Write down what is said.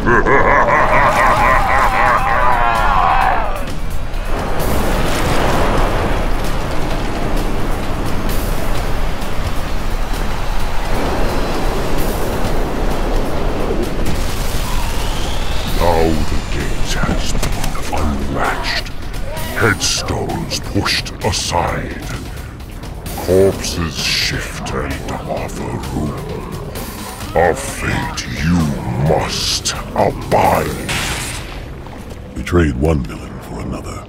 Has been unlatched, headstones pushed aside, corpses shift and offer room. A fate you must abide. We trade one villain for another.